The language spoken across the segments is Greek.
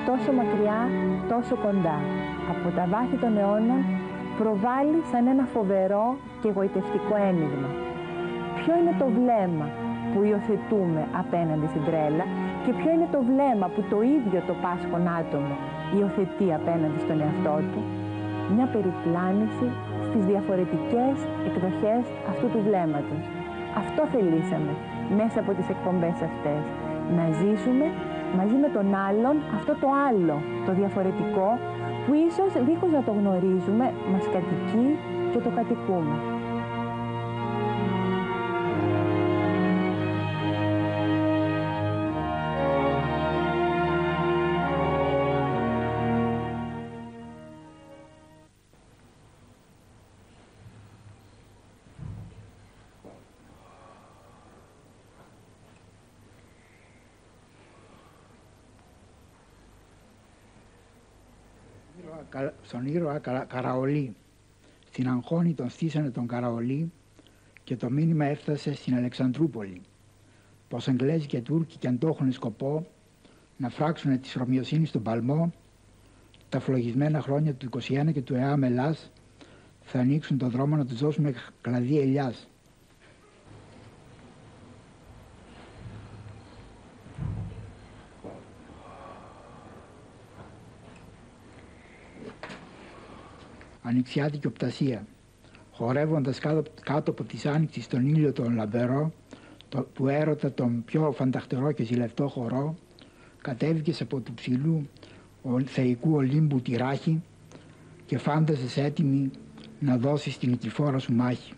τόσο μακριά, τόσο κοντά, από τα βάθη των αιώνων, προβάλλει σαν ένα φοβερό και εγωιτευτικό ένιγμα. Ποιο είναι το βλέμμα που υιοθετούμε απέναντι στην τρέλα και ποιο είναι το βλέμμα που το ίδιο το πάσχον άτομο υιοθετεί απέναντι στον εαυτό του? Μια περιπλάνηση στις διαφορετικές εκδοχές αυτού του βλέμματος. Αυτό θελήσαμε μέσα από τις εκπομπές αυτές. Να ζήσουμε μαζί με τον άλλον αυτό το άλλο, το διαφορετικό, που ίσως δίχως να το γνωρίζουμε μας κατοικεί και το κατοικούμε. Στον ήρωα Καραολί. Στην Αγχώνη τον στήσανε τον Καραολί και το μήνυμα έφτασε στην Αλεξανδρούπολη. Πως Εγγλέζοι και Τούρκοι κι αν το έχουν σκοπό να φράξουν της Ρωμιοσύνης στον παλμό, τα φλογισμένα χρόνια του 21 και του ΕΑΜ Ελλάς θα ανοίξουν τον δρόμο να τους δώσουμε κλαδί ελιάς. Ανοιξιάτικη οπτασία, χορεύοντας κάτω από τις άνοιξεις τον ήλιο τον λαμπερό, του έρωτα τον πιο φανταχτερό και ζηλευτό χορό, κατέβηκες από του ψηλού θεϊκού Ολύμπου τη ράχη και φάνταζες έτοιμη να δώσεις την νικηφόρα σου μάχη.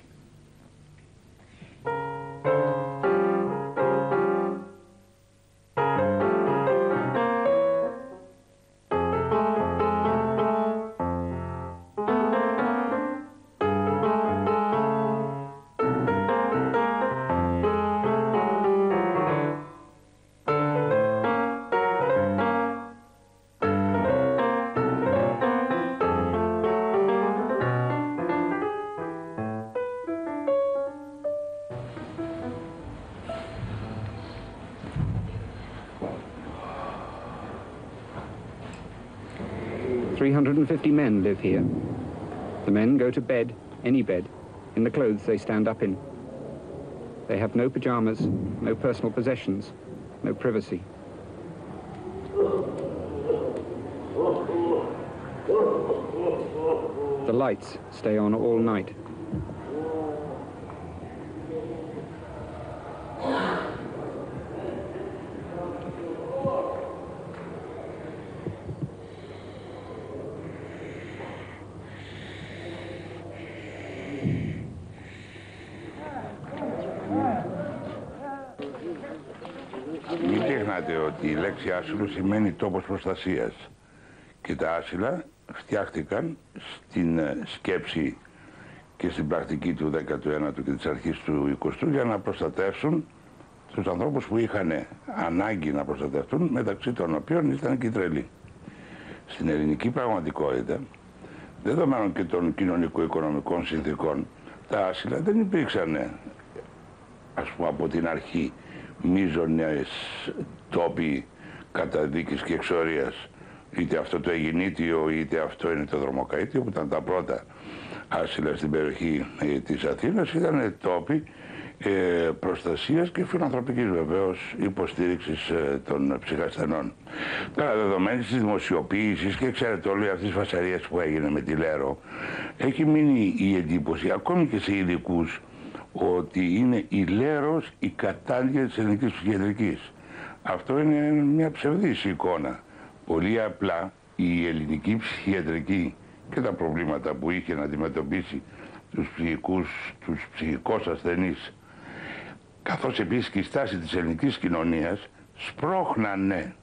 Men live here. The men go to bed, any bed, in the clothes they stand up in. They have no pajamas, no personal possessions, no privacy. The lights stay on all night. Ότι η λέξη άσυλο σημαίνει τόπος προστασίας και τα άσυλα φτιάχτηκαν στην σκέψη και στην πρακτική του 19ου και της αρχής του 20ου για να προστατεύσουν τους ανθρώπους που είχαν ανάγκη να προστατευτούν, μεταξύ των οποίων ήταν και οι τρελοί. Στην ελληνική πραγματικότητα, δεδομένων και των κοινωνικο-οικονομικών συνθήκων, τα άσυλα δεν υπήρξαν, ας πούμε, από την αρχή μείζονες τόποι καταδίκης και εξορίας. Είτε αυτό το Αιγινήτιο, είτε αυτό είναι το Δρομοκαΐτιο, που ήταν τα πρώτα άσυλα στην περιοχή της Αθήνας. Ήταν τόποι προστασίας και φιλανθρωπικής βεβαίως υποστήριξης των ψυχασθενών. Τώρα, δεδομένης της δημοσιοποίησης και ξέρετε όλη αυτής της φασαρίας που έγινε με τη Λέρο, έχει μείνει η εντύπωση, ακόμη και σε ειδικούς, ότι είναι η Λέρος η κατάργεια της ελληνικής ψυχιατρικής. Αυτό είναι μια ψευδής εικόνα. Πολύ απλά η ελληνική ψυχιατρική και τα προβλήματα που είχε να αντιμετωπίσει τους ψυχικώς ασθενείς, καθώς επίσης και η στάση της ελληνικής κοινωνίας, σπρώχνανε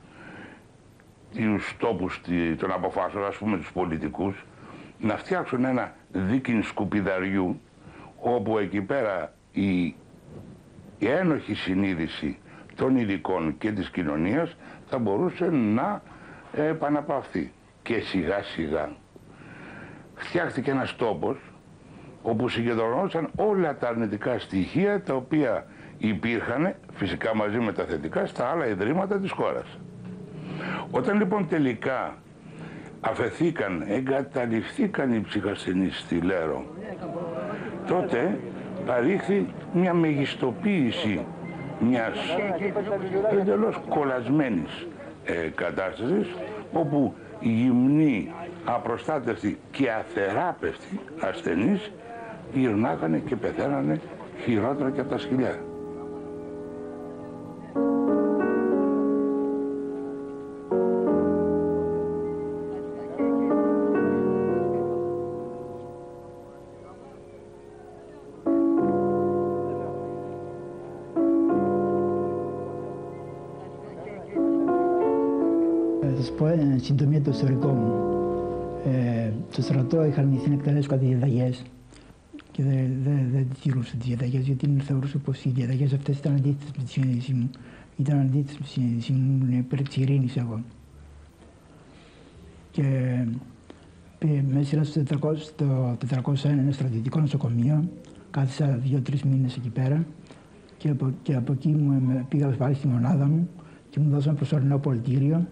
τους τόπους των αποφάσεων, ας πούμε τους πολιτικούς, να φτιάξουν ένα δίκην σκουπιδαριού, όπου εκεί πέρα η ένοχη συνείδηση των ειδικών και της κοινωνίας θα μπορούσε να επαναπαυθεί. Και σιγά σιγά φτιάχτηκε ένας τόπος όπου συγκεντρωνόταν όλα τα αρνητικά στοιχεία τα οποία υπήρχαν, φυσικά μαζί με τα θετικά, στα άλλα ιδρύματα της χώρας. Όταν λοιπόν τελικά αφεθήκαν, εγκαταλειφθήκαν οι ψυχασθενείς στη Λέρο, τότε παρήχθη μια μεγιστοποίηση μιας εντελώς κολλασμένης κατάστασης, όπου οι γυμνοί, απροστάτευτοι και αθεράπευτοι ασθενείς γυρνάγανε και πεθαίνανε χειρότερα και από τα σκυλιά. Θα σας πω εν συντομία το ιστορικό μου. Στο στρατό είχα αρνηθεί να εκτελέσω κάτι διαταγές και δεν τις τηρούσα τις διαταγές, γιατί θεωρούσα πως οι διαταγές αυτές ήταν αντίθετες με τη συνείδησή μου. Ήταν αντίθετες με τη συνείδησή μου, ήμουν υπέρ της ειρήνης εγώ. Και με έστειλα στο 401 ένα στρατιωτικό νοσοκομείο, κάθισα 2-3 μήνες εκεί πέρα και από εκεί πήγα πάλι στη μονάδα μου και μου δώσαν προσωρινό πολιτήριο.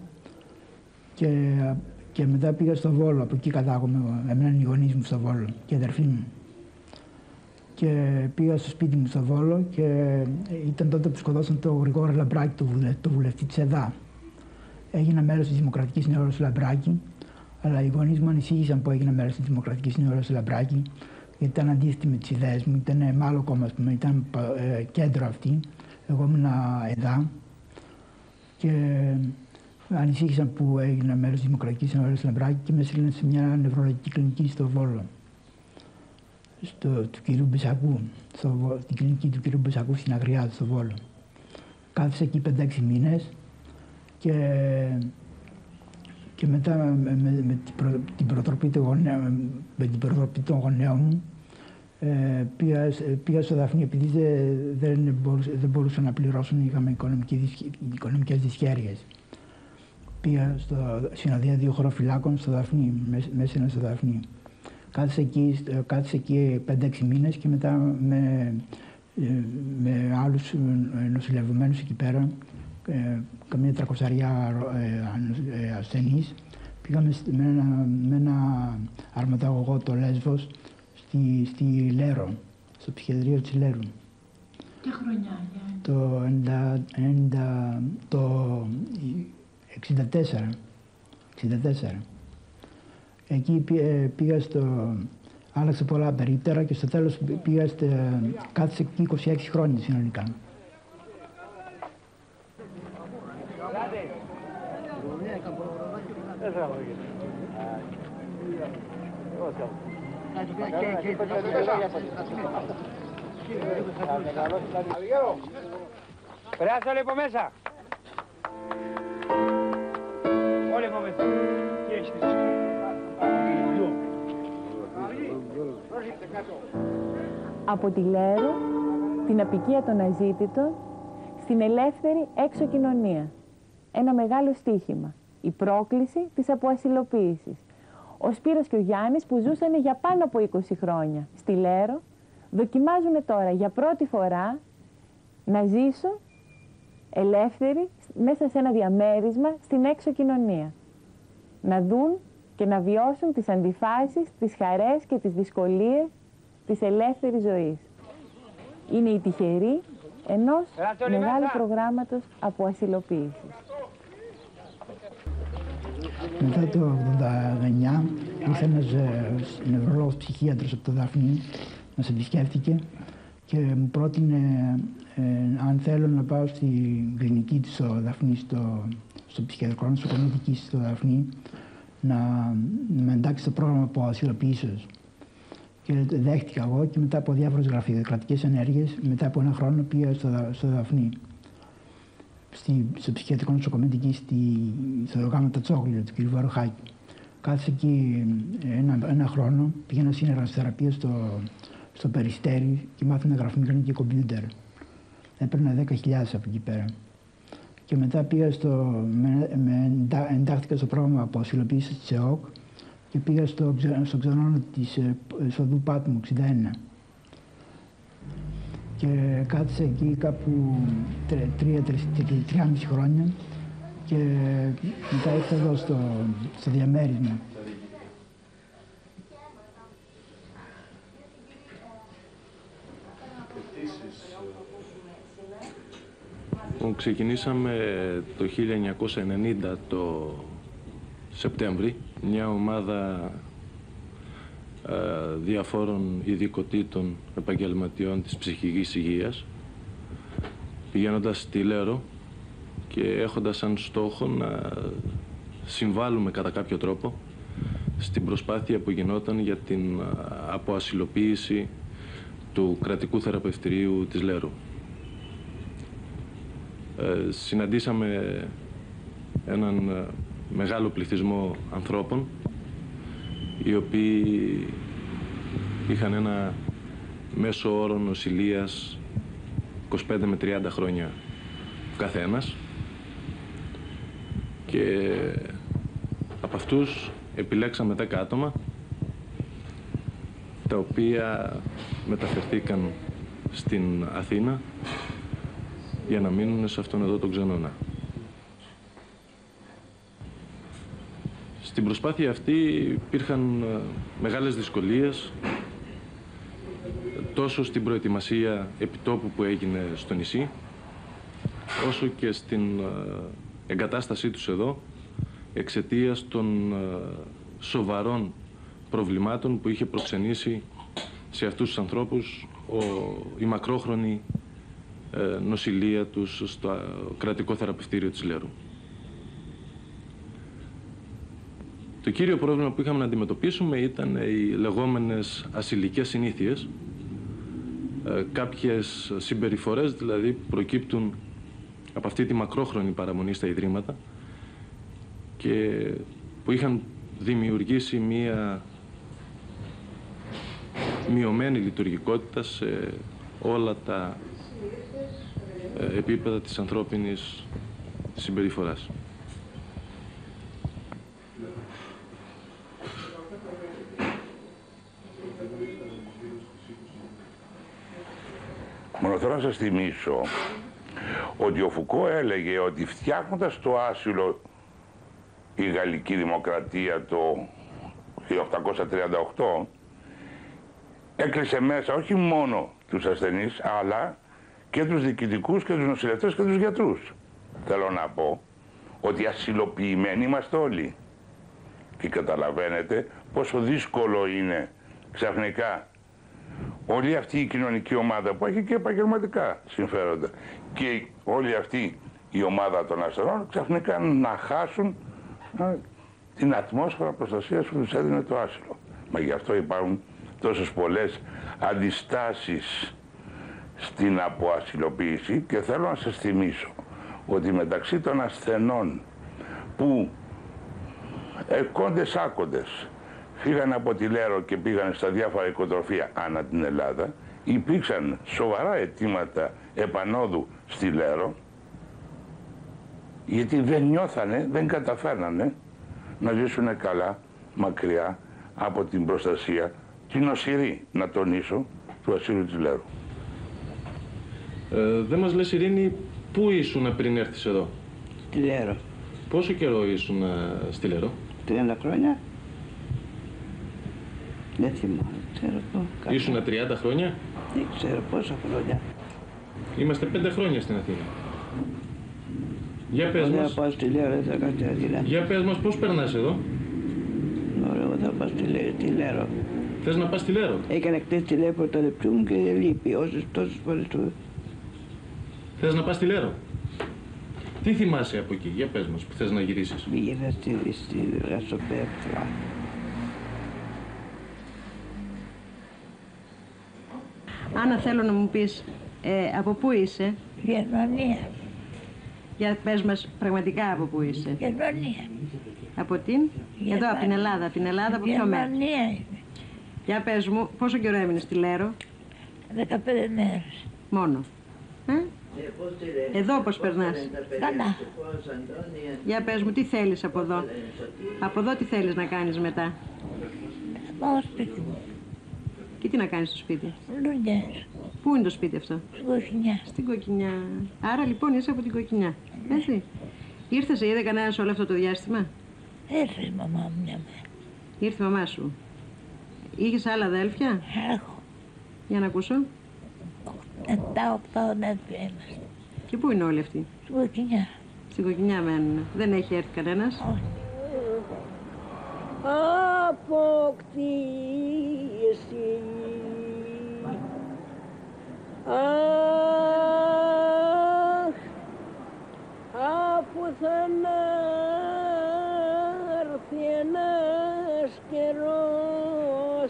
Και μετά πήγα στο Βόλο, από εκεί κατάγομαι, έμεναν οι γονείς μου στο Βόλο και η αδερφή μου. Και πήγα στο σπίτι μου στο Βόλο και ήταν τότε που σκοτώσαν τον Γρηγόρο Λαμπράκη, το βουλευτή της ΕΔΑ. Έγινα μέλος της Δημοκρατικής Νεώρας Λαμπράκη, αλλά οι γονείς μου ανησύχησαν που έγινα μέλος της Δημοκρατικής Νεώρας Λαμπράκη, γιατί ήταν αντίθετη με τις ιδέες μου, ήταν άλλο κόμμα, ήταν κέντρο αυτή, εγώ ήμουν ΕΔΑ. Και ανησύχησαν που έγινα μέλος της Δημοκρατικής Νεώρας Λαμπράκη και με έστειλαν σε μια νευρολογική κλινική στο Βόλο. Του κυρίου Μπεσακού, στην κλινική του κυρίου Μπεσακού στην Αγριάδα, στο Βόλο. Κάθισα εκεί 5-6 μήνες και μετά με την προτροπή των γονέων μου πήγα στο Δαφνί, επειδή δεν μπορούσαν να πληρώσουν, είχαμε οικονομικές δυσχέρειες. Πήγα στο συνοδεία 2 χωροφυλάκων στο Δαφνί, μέσα στο Δαφνί. Κάθισα εκεί 5-6 μήνες και μετά με άλλους νοσηλευμένους εκεί πέρα, καμία 300 ασθενείς, πήγαμε με ένα αρματαγωγό, το Λέσβος, στη Λέρο, στο ψυχιατρίο της Λέρου. Τι χρονιά? Το 64. Εκεί πήγα άλλαξε πολλά περίπτερα και στο τέλος κάθισε εκεί 26 χρόνια συνολικά. Περάστε όλοι από μέσα. Όλοι από μέσα. Από τη Λέρο, την απικία των αζήτητων, στην ελεύθερη έξω κοινωνία. Ένα μεγάλο στοίχημα. Η πρόκληση της αποασυλοποίησης. Ο Σπύρος και ο Γιάννης, που ζούσαν για πάνω από 20 χρόνια στη Λέρο, δοκιμάζουν τώρα για πρώτη φορά να ζήσουν ελεύθεροι μέσα σε ένα διαμέρισμα στην έξω κοινωνία. Να δουν και να βιώσουν τις αντιφάσεις, τις χαρές και τις δυσκολίες της ελεύθερης ζωής. Είναι οι τυχεροί ενός μεγάλου προγράμματος αποασυλοποίησης. Μετά το 1989 ήρθε ένας νευρολόγος ψυχίατρος από το Δαφνί, μας επισκέφθηκε και μου πρότεινε αν θέλω να πάω στην κλινική της στο Δαφνί, στο ψυχιατρικό νοσοκομείο εκεί στο Δαφνί, να με εντάξει στο πρόγραμμα αποασυλοποίησης. Και δέχτηκα εγώ και μετά από διάφορες γραφειοκρατικές ενέργειες, μετά από 1 χρόνο πήγα στο Δαφνί. Στο ψυχιατρικό νοσοκομείο εκεί στο Γάμα Τατσόγλιο του κ. Βαροχάκη. Κάθισα εκεί 1 χρόνο, πήγαινα σύνεργα θεραπεία στο Περιστέρι και μάθαινα γραφομηχανή και κομπιούτερ. Έπαιρνα 10.000 από εκεί πέρα. Και μετά πήγα εντάχθηκα στο πρόγραμμα αποασυλοποίησης της ΕΟΚ και πήγα στο ξενώνο της Οδού Πάτμου 61. Και κάθισα εκεί κάπου 3,5 χρόνια και μετά ήρθα εδώ στο διαμέρισμα. Ξεκινήσαμε το 1990 το Σεπτέμβρη μια ομάδα διαφόρων ειδικοτήτων επαγγελματιών της ψυχικής υγείας, πηγαίνοντας στη Λέρο και έχοντας σαν στόχο να συμβάλλουμε κατά κάποιο τρόπο στην προσπάθεια που γινόταν για την αποασυλοποίηση του κρατικού θεραπευτηρίου της Λέρου. Συναντήσαμε έναν μεγάλο πληθυσμό ανθρώπων οι οποίοι είχαν ένα μέσο όρο νοσηλείας 25 με 30 χρόνια ο καθένας, και από αυτούς επιλέξαμε 10 άτομα τα οποία μεταφερθήκαν στην Αθήνα για να μείνουν σε αυτόν εδώ τον Ξενώνα. Στην προσπάθεια αυτή υπήρχαν μεγάλες δυσκολίες, τόσο στην προετοιμασία επιτόπου που έγινε στο νησί, όσο και στην εγκατάστασή τους εδώ, εξαιτίας των σοβαρών προβλημάτων που είχε προξενήσει σε αυτούς τους ανθρώπους η μακρόχρονη νοσηλεία τους στο κρατικό θεραπευτήριο της Λέρου. Το κύριο πρόβλημα που είχαμε να αντιμετωπίσουμε ήταν οι λεγόμενες ασυλικές συνήθειες, κάποιες συμπεριφορές δηλαδή που προκύπτουν από αυτή τη μακρόχρονη παραμονή στα ιδρύματα και που είχαν δημιουργήσει μία μειωμένη λειτουργικότητα σε όλα τα επίπεδα της ανθρώπινης συμπεριφοράς. Μόνο θέλω να σας θυμίσω ότι ο Φουκώ έλεγε ότι φτιάχνοντας το άσυλο η Γαλλική Δημοκρατία το 1838 έκλεισε μέσα όχι μόνο τους ασθενείς αλλά και τους διοικητικούς και τους νοσηλευτές και τους γιατρούς. Θέλω να πω ότι ασυλοποιημένοι είμαστε όλοι και καταλαβαίνετε πόσο δύσκολο είναι ξαφνικά όλη αυτή η κοινωνική ομάδα που έχει και επαγγελματικά συμφέροντα και όλη αυτή η ομάδα των ασθενών ξαφνικά να χάσουν την ατμόσφαιρα προστασίας που τους έδινε το άσυλο. Μα γι' αυτό υπάρχουν τόσες πολλές αντιστάσεις στην αποασυλοποίηση και θέλω να σας θυμίσω ότι μεταξύ των ασθενών που εκόντες άκοντες φύγαν από τη Λέρο και πήγαν στα διάφορα οικοτροφία ανά την Ελλάδα, υπήρξαν σοβαρά αιτήματα επανόδου στη Λέρο γιατί δεν νιώθανε, δεν καταφέρνανε να ζήσουν καλά μακριά από την προστασία, την οσυρή, να τονίσω, του ασύλου της Λέρου. Δεν μας λες, Ειρήνη, πού ήσουν πριν έρθεις εδώ? Στη Λέρο. Πόσο καιρό ήσουν στη Λέρο? 30 χρόνια. Δεν θυμάμαι, ξέρω το. Ήσουν 30 χρόνια? Δεν ξέρω πόσα χρόνια. Είμαστε 5 χρόνια στην Αθήνα. Για πες μας. Θα πάω στη Λέρο, δεν θα κάνω την Αθήνα. Για πες μας, πώς περνάς εδώ? Ωραία, θα πάω στη Λέρο. Θες να πας στη Λέρο? Έκανα χτες τηλέφωνο το λεπτού μου και λείπει τόσες φορές του. Θες να πας στη Λέρο? Τι θυμάσαι από εκεί, για πες μας, που θες να γυρίσεις? Πήγαινα στη Ρασοπέφτρα. Άννα, θέλω να μου πεις, από πού είσαι? Γερμανία. Για πες μας πραγματικά από πού είσαι. Γερμανία. Από την? Εδώ, από την Ελλάδα. Την Ελλάδα από ποιο μέρος? Γερμανία είμαι. Για πες μου, πόσο καιρό έμεινες στη Λέρο? 15 μέρες. Μόνο. Εδώ πώς περνάς? Καλά. Για πες μου, τι θέλεις από εδώ? Από εδώ τι θέλεις να κάνεις μετά? Πάω σπίτι μου. Και τι να κάνεις στο σπίτι? Δουλειές. Πού είναι το σπίτι αυτό? Στην Κοκκινιά. Στην Κοκκινιά. Άρα λοιπόν είσαι από την Κοκκινιά. Έτσι. Ήρθε, σε είδε κανένας όλο αυτό το διάστημα? Ήρθε η μαμά μου μια μέρα. Ήρθε η μαμά σου. Είχες άλλα αδέλφια? Έχω. Για να ακούσω. 7-8 αδέλφια είμαστε. Και πού είναι όλοι αυτοί? Στην Κοκκινιά. Στην Κοκκινιά μένουν. Δεν έχει έρθει κανένας? Όχι. Αποκτήσει αχ, αφού θα έρθει ένας καιρός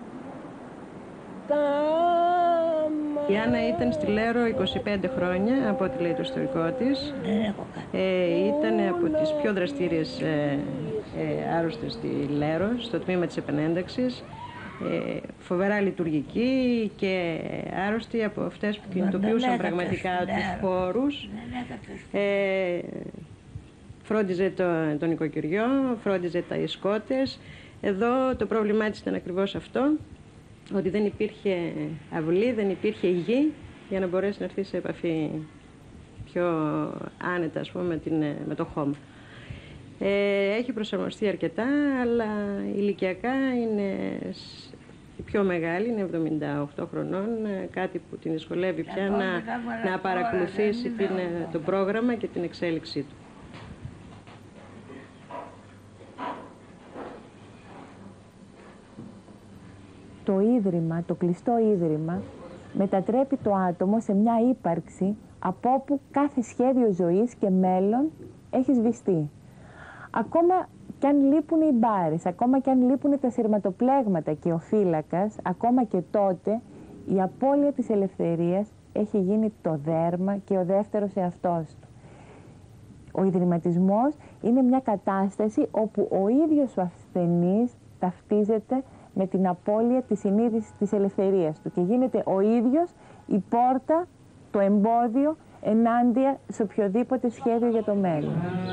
η Άννα ήταν στη Λέρο 25 χρόνια, από ό,τι λέει το ιστορικό της. Ήταν από τις πιο δραστήριες άρρωστες στη Λέρο, στο τμήμα της επανένταξης. Φοβερά λειτουργική και άρρωστη, από αυτές που κινητοποιούσαν πραγματικά τους χώρους. Φρόντιζε τον οικοκυριό, φρόντιζε τα ισκότες. Εδώ το πρόβλημά της ήταν ακριβώς αυτό, ότι δεν υπήρχε αυλή, δεν υπήρχε γη για να μπορέσει να έρθει σε επαφή πιο άνετα, ας πούμε, με το χώμα. Έχει προσαρμοστεί αρκετά, αλλά ηλικιακά είναι η πιο μεγάλη, είναι 78 χρονών, κάτι που την δυσκολεύει πια να παρακολουθήσει το πρόγραμμα και την εξέλιξή του. Το ίδρυμα, το κλειστό ίδρυμα, μετατρέπει το άτομο σε μια ύπαρξη από όπου κάθε σχέδιο ζωής και μέλλον έχει σβηστεί. Ακόμα κι αν λείπουν οι μπάρες, ακόμα κι αν λείπουν τα σειρματοπλέγματα και ο φύλακας, ακόμα και τότε η απώλεια της ελευθερίας έχει γίνει το δέρμα και ο δεύτερος εαυτός του. Ο ιδρυματισμός είναι μια κατάσταση όπου ο ίδιος ο ασθενής ταυτίζεται με την απώλεια της συνείδησης της ελευθερίας του και γίνεται ο ίδιος η πόρτα, το εμπόδιο ενάντια σε οποιοδήποτε σχέδιο για το μέλλον.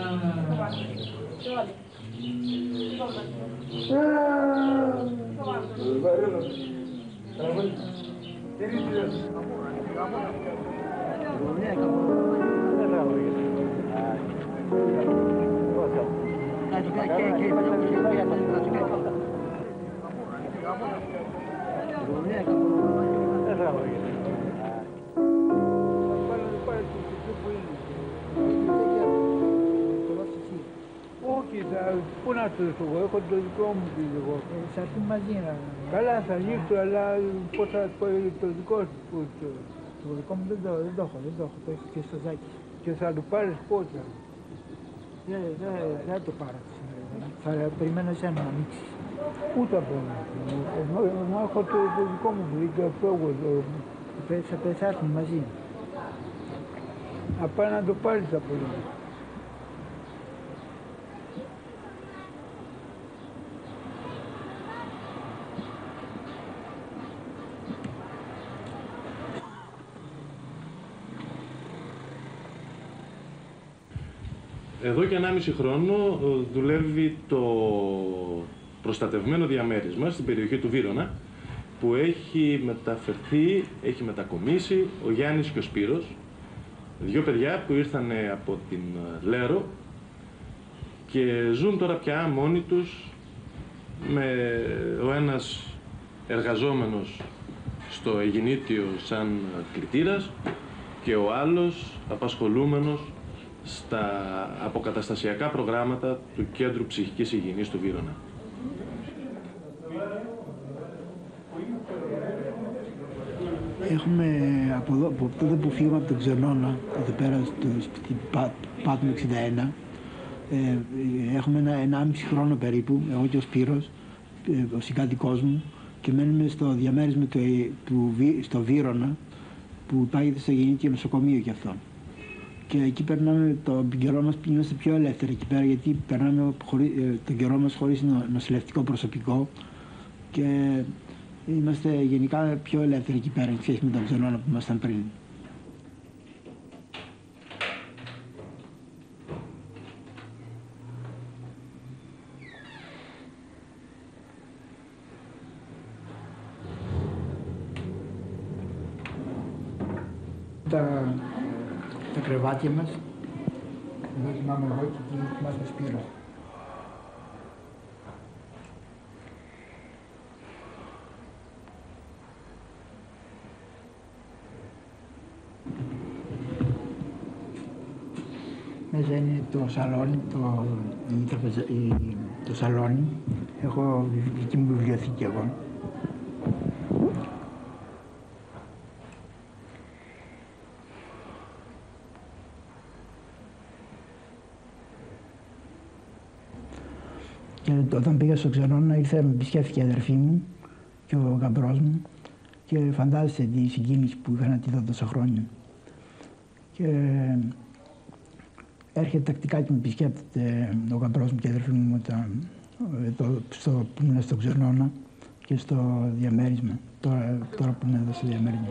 Όχι, πού να το έχω, έχω το δικό μου εγώ. Θα έρθουν μαζί να... Καλά θα λύσω, αλλά πώς θα πω το δικό σου. Το δικό μου δεν το έχω, το έχω και στο Ζάκη. Και θα το πάρεις πότε? Δεν το πάρω σήμερα, θα περιμένω εσένα να ανοίξεις. Πού θα παίρνω, ενώ έχω το δικό μου βρήκα πρόγραμμα. Θα έρθουν μαζί. Να πάει να το πάρεις από εδώ. Εδώ και 1,5 χρόνο δουλεύει το προστατευμένο διαμέρισμα στην περιοχή του Βύρωνα, που έχει μεταφερθεί, έχει μετακομίσει ο Γιάννης και ο Σπύρος, δύο παιδιά που ήρθαν από την Λέρο και ζουν τώρα πια μόνοι τους, με ο ένας εργαζόμενος στο Αιγινήτιο σαν κλητήρας και ο άλλος απασχολούμενος στα αποκαταστασιακά προγράμματα του Κέντρου Ψυχικής Υγιεινής του Βύρωνα. Έχουμε από τότε που φύγαμε από τον Ξενώνα, εδώ πέρα στην Πάτμο 61, έχουμε 1,5 χρόνο περίπου, εγώ και ο Σπύρος, ο συγκάτοικός μου, και μένουμε στο διαμέρισμα στο Βύρωνα, που υπάγεται στο Αιγινήτιο νοσοκομείο κι αυτό. Και εκεί περνάμε τον καιρό μας, είμαστε πιο ελεύθεροι εκεί πέρα, γιατί περνάμε τον καιρό μας χωρίς νοσηλευτικό προσωπικό και είμαστε γενικά πιο ελεύθεροι εκεί πέρα, σχέση με τον Ξενώνα που ήμασταν πριν. Τα κρεβάτια μας Εδώ κοιμάμαι εγώ και εκεί κοιμάται ο Σπύρος. Μέσα είναι το σαλόνι, το σαλόνι. Έχω δική μου βιβλιοθήκη εγώ. Και όταν πήγα στο Ξενώνα ήρθε, με επισκέφθηκε η αδερφή μου και ο γαμπρός μου και φαντάζεσαι τη συγκίνηση που είχα να τη δω τόσα χρόνια. Και έρχεται τακτικά και με επισκέπτεται ο γαμπρός μου και η αδερφή μου που ήμουν στο Ξενώνα και στο διαμέρισμα, τώρα που είμαι εδώ στο διαμέρισμα.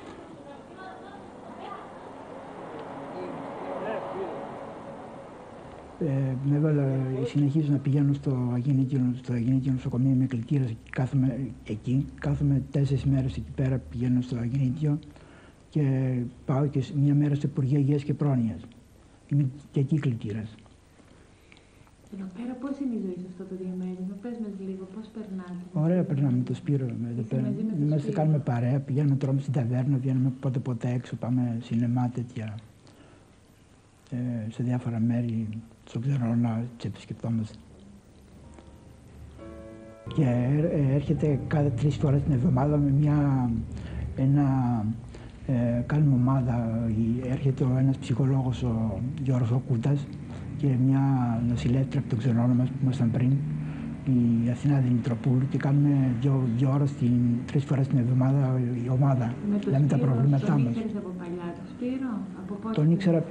Συνεχίζω να πηγαίνω στο Αγενίκιο νοσοκομείο με κλητήρα και κάθομαι εκεί. Κάθομαι 4 μέρες εκεί πέρα, πηγαίνω στο Αγενίκιο και πάω και μια μέρα στο Υπουργείο Υγείας και Πρόνοιας. Είμαι και εκεί κλητήρας. Εδώ πέρα πώς είναι η ζωή σε αυτό το διαμέρισμα, πες μας λίγο, πώς περνάτε? Ωραία περνάμε με το Σπύρο εδώ πέρα. Είμαστε, κάνουμε παρέα, πηγαίνουμε, τρώμε στην ταβέρνα, βγαίνουμε πότε έξω, πάμε σινεμά τέτοια. Σε διάφορα μέρη, στο Ξενώνα, τις επισκεπτόμαστε. Και έρχεται κάθε 3 φορές την εβδομάδα με κάνουμε ομάδα, έρχεται ένας ψυχολόγος, ο Γιώργος ο Κούτας, και μια νοσηλεύτρια από το Ξενώνα μας που ήμασταν πριν, η Αθηνά Δημητροπούλου, και κάνουμε 2 ώρες 3 φορές την εβδομάδα η ομάδα. Λέμε τα προβλήματά μας. Τον ήξερες από παλιά το Σπύρο? Από πότε? Τον ήξερα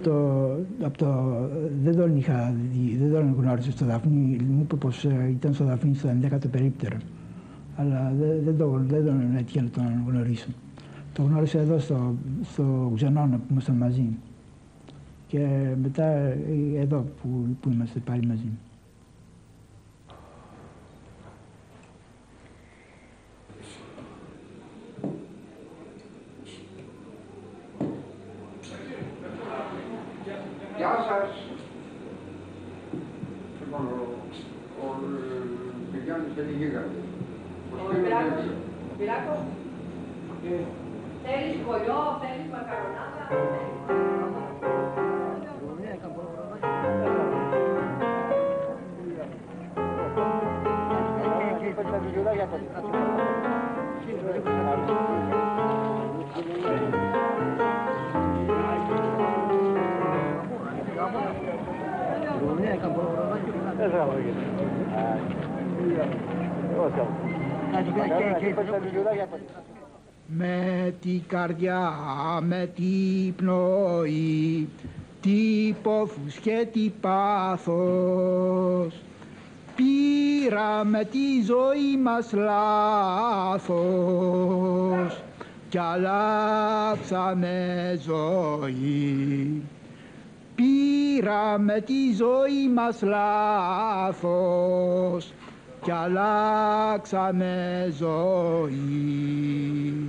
δεν τον γνώρισα στο Δαφνί. Μου είπε πως ήταν στο Δαφνί στο 11ο περίπτερο. Αλλά δεν τον έτυχε να τον γνωρίσω. Το γνώρισα εδώ στο Ξενώνα που ήμασταν μαζί. Και μετά εδώ που είμαστε πάλι μαζί. Γεια σας. Λοιπόν, ο Γιάννης δεν γίγαντε. Πυράκο, θέλεις κολλιό, θέλεις μακαρονάδα? Με την καρδιά, με την πνοή, τι πόθους και τι πάθος, πήραμε τη ζωή μας λάθος κι αλλάξαμε ζωή. Πήραμε τη ζωή μας λάθος κι αλλάξαμε ζωή.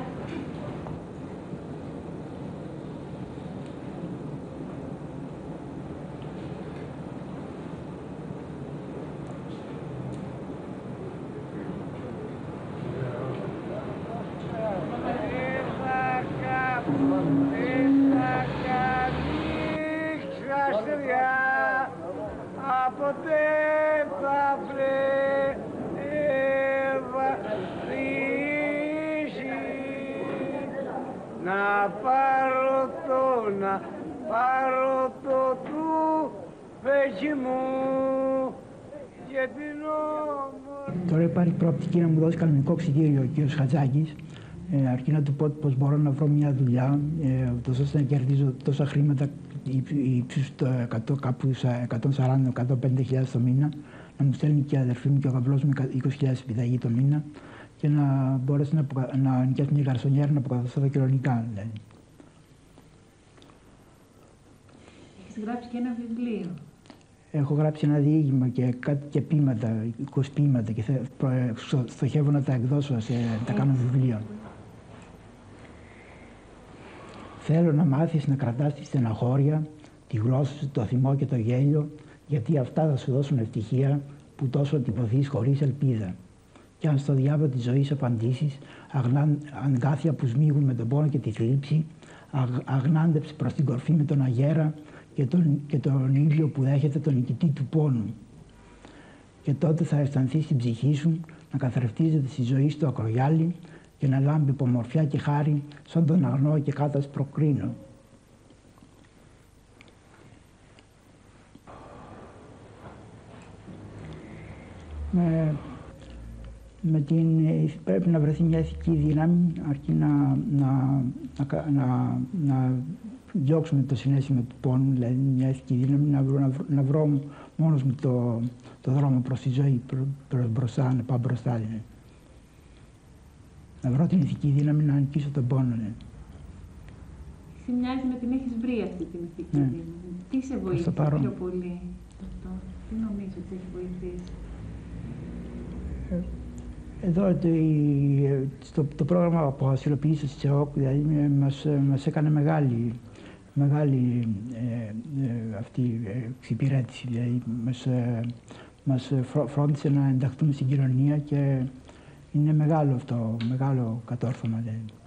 Ποτέ θα βρεθήσει να πάρω το του πέχη μου και την όμορφη. Τώρα υπάρχει προοπτική να μου δώσει κανονικό ξυγύριο ο κ. Χατζάκης, αρκεί να του πω πως μπορώ να βρω μια δουλειά, ώστε να κερδίζω τόσα χρήματα ύψους κάπου 140-150.000 το μήνα, να μου στέλνει και η αδερφή μου και ο γαμπρός μου 20.000 επιταγή το μήνα και να μπορέσω να νοικιάσω μια γαρσονιέρα να αποκαταστώ τα κοινωνικά. Δηλαδή. Έχεις γράψει και ένα βιβλίο. Έχω γράψει ένα διήγημα και ποίηματα, 20 ποίηματα και στοχεύω να τα εκδώσω, τα κάνω βιβλίο. Θέλω να μάθεις να κρατάς τη στεναχώρια, τη γλώσσα σου, το θυμό και το γέλιο, γιατί αυτά θα σου δώσουν ευτυχία που τόσο τυπωθείς χωρίς ελπίδα. Κι αν στο διάβολο της ζωής απαντήσεις, αγκάθια που σμίγουν με τον πόνο και τη θλίψη, αγνάντεψε προς την κορφή με τον αγέρα και τον ήλιο που δέχεται τον νικητή του πόνου. Και τότε θα αισθανθείς την ψυχή σου να καθρεφτίζεται στη ζωή στο ακρογιάλι και να λάμπει από ομορφιά και χάρη σαν τον αγνό και κάτας προκρίνω. Πρέπει να βρεθεί μια ηθική δύναμη αρκεί να διώξουμε το συναίσθημα του πόνου, δηλαδή μια ηθική δύναμη να βρω μόνος μου το δρόμο προς τη ζωή, προς μπροστά, να πάω μπροστά. Δηλαδή. Να βρω την ηθική δύναμη να νικήσω τον πόνο. Δηλαδή. Μοιάζει με την έχεις βρει αυτή την ηθική δύναμη. Τι σε βοήθησε πιο πολύ αυτό, τι νομίζω ότι έχει βοηθήσει? Εδώ το πρόγραμμα αποστηλοποίησης της ΕΟΚ δηλαδή, μας έκανε μεγάλη αυτή εξυπηρέτηση. Δηλαδή, μας φρόντισε να ενταχθούμε στην κοινωνία και είναι μεγάλο αυτό, μεγάλο κατόρθωμα. Δηλαδή.